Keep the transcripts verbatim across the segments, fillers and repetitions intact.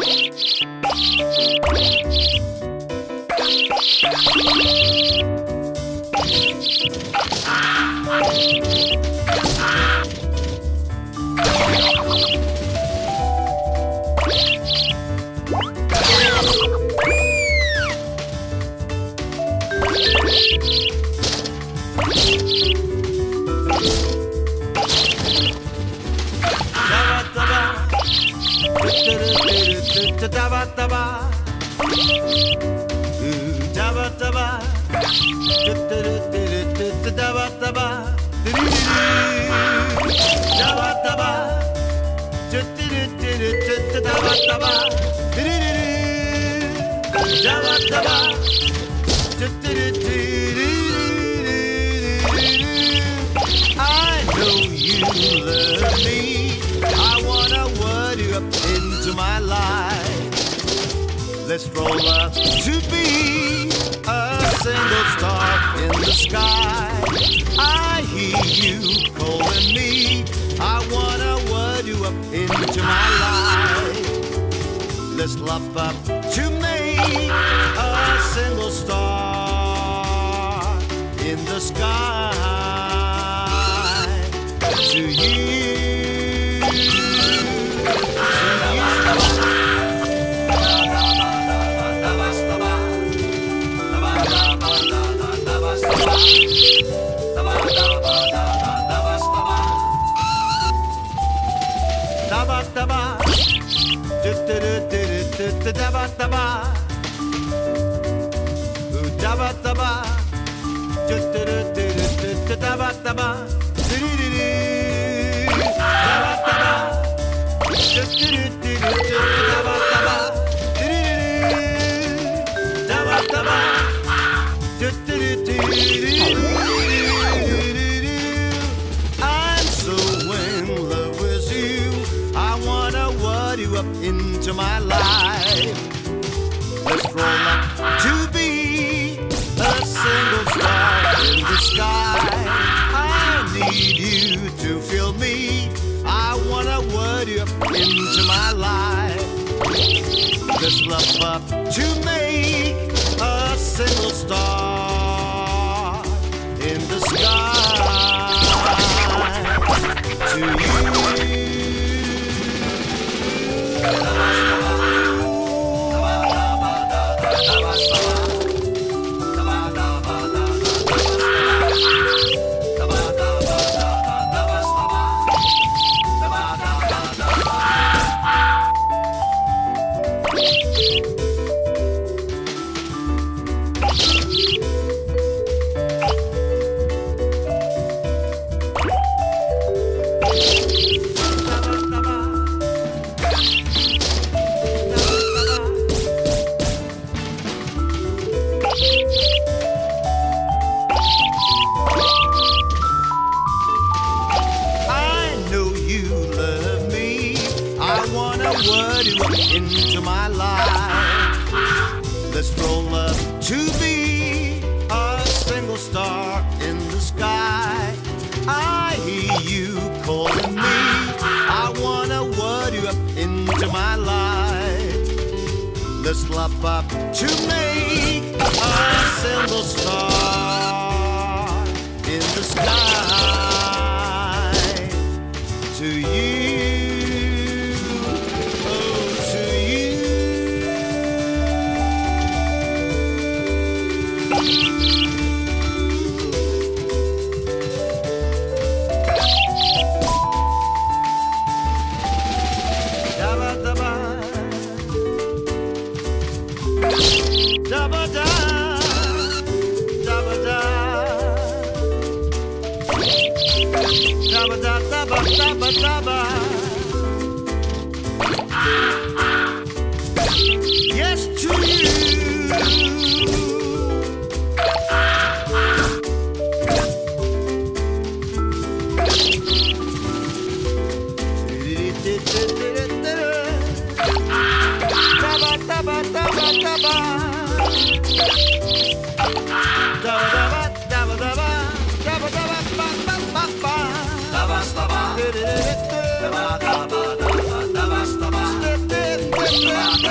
I know you love me. I wanna word you up into my life. Let's roll up to be a single star in the sky. I hear you calling me. I wanna word you up into my life. Let's love up to make a single star in the sky. To you, to you. Daba daba, do do do do do daba daba, daba daba, do do do do daba daba, do do do daba daba, do do do do daba daba, do do daba daba, do do do. I'm so in love with you. I wanna word you up into my life. Let's roll up to be a single star in the sky. I need you to feel me. I wanna word you up into my life. Let's love up to make a single star in the sky. To you. Word you up into my life. Let's roll up to be a single star in the sky. I hear you calling me. I wanna word you up into my life. Let's love up to make a single star in the sky. To you. Daba da, daba da, daba da, daba daba daba. Yes to you. Daba daba daba daba. Daba daba daba daba daba ba ba ba ba. Daba daba. Daba daba daba daba daba daba.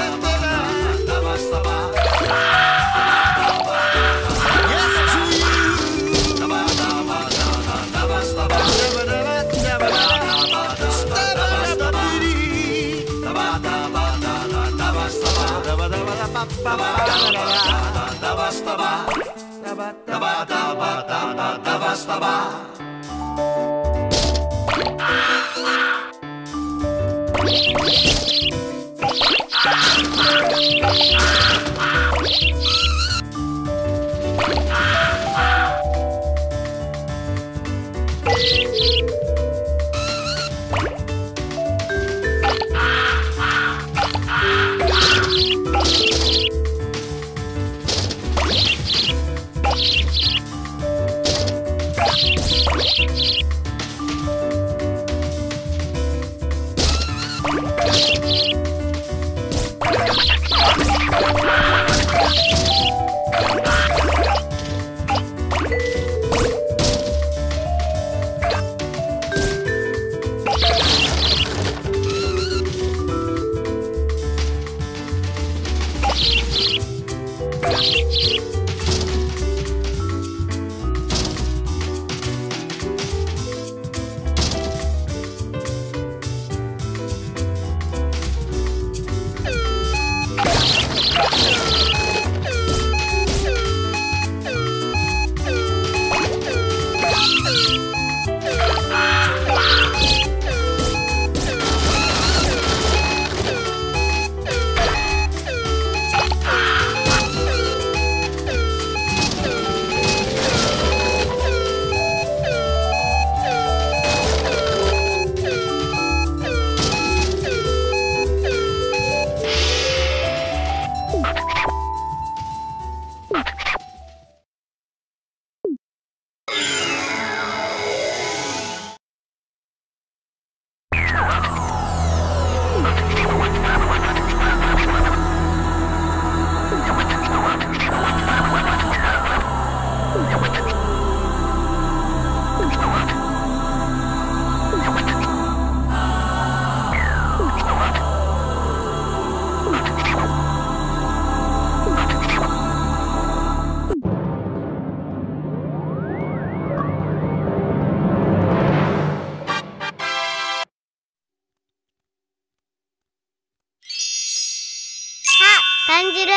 感じる。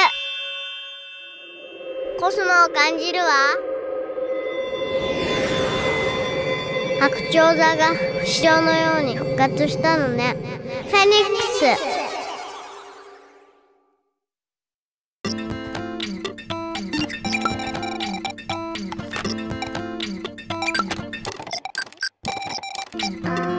コスモを感じるわ。白鳥座が不死鳥のように復活したのね。フェニックス。うん